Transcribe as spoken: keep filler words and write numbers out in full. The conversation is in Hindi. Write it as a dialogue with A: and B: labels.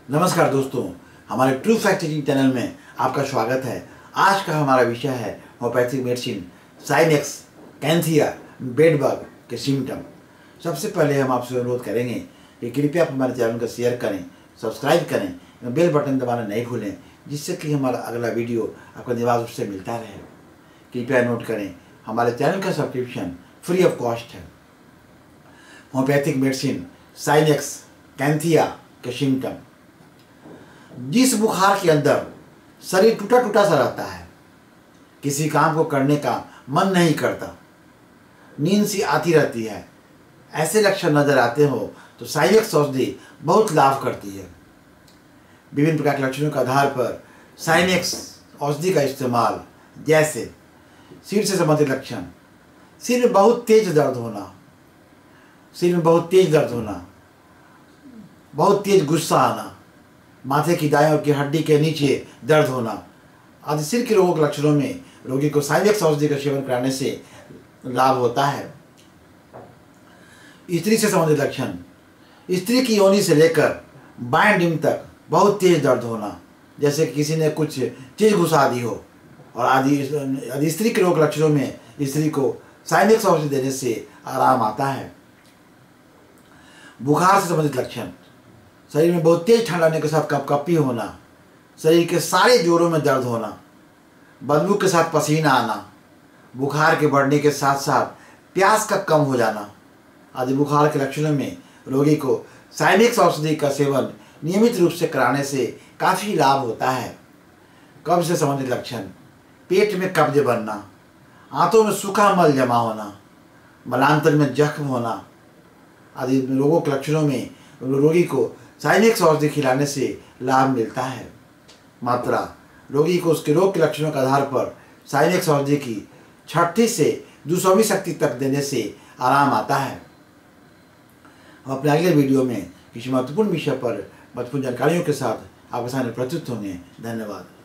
A: नमस्कार दोस्तों, हमारे ट्रू फैक्ट चेकिंग चैनल में आपका स्वागत है। आज का हमारा विषय है होम्योपैथिक मेडिसिन साइनेक्स कैंथिया बेडबग के सिम्टम। सबसे पहले हम आपसे अनुरोध करेंगे कि कृपया आप हमारे चैनल को शेयर करें, सब्सक्राइब करें, बेल बटन दबाना नहीं भूलें, जिससे कि हमारा अगला वीडियो आपको निवास रूप से मिलता रहे। कृपया नोट करें, हमारे चैनल का सब्सक्रिप्शन फ्री ऑफ कॉस्ट है। होम्योपैथिक मेडिसिन साइनेक्स कैंथिया के सिम्टम। जिस बुखार के अंदर शरीर टूटा टूटा सा रहता है, किसी काम को करने का मन नहीं करता, नींद सी आती रहती है, ऐसे लक्षण नजर आते हो तो साइनेक्स औषधि बहुत लाभ करती है। विभिन्न प्रकार के लक्षणों के आधार पर साइनेक्स औषधि का इस्तेमाल, जैसे सिर से संबंधित लक्षण, सिर में बहुत तेज दर्द होना, सिर में बहुत तेज दर्द होना, बहुत तेज गुस्सा आना, माथे की दाएं ओर की हड्डी के नीचे दर्द होना आदि सिर के रोगों के लक्षणों में रोगी को साइनेक्स औषधि का सेवन कराने से लाभ होता है। स्त्री से संबंधित लक्षण, स्त्री की योनि से लेकर बाएं डिंब तक बहुत तेज दर्द होना, जैसे किसी ने कुछ चीज घुसा दी हो, और आदि आदि स्त्री के रोग लक्षणों में स्त्री को साइनेक्स औषधि देने से आराम आता है। बुखार से संबंधित लक्षण, शरीर में बहुत तेज ठंड लगने के साथ कपकपी होना, शरीर के सारे जोड़ों में दर्द होना, बदबू के साथ पसीना आना, बुखार के बढ़ने के साथ साथ प्यास का कम हो जाना आदि बुखार के लक्षणों में रोगी को साइनेक्स औषधि का सेवन नियमित रूप से कराने से काफ़ी लाभ होता है। कब्ज से संबंधित लक्षण, पेट में कब्ज बनना, आंतों में सूखा मल जमा होना, मलांतर में जख्म होना आदि रोगों के लक्षणों में रोगी को साइनेक्स औषधि खिलाने से लाभ मिलता है। मात्रा, रोगी को उसके रोग के लक्षणों के आधार पर साइनेक्स औषधि की छठी से दो सौवीं शक्ति तक देने से आराम आता है। हम अपने अगले वीडियो में किसी महत्वपूर्ण विषय पर महत्वपूर्ण जानकारियों के साथ आपके सामने प्रस्तुत होंगे। धन्यवाद।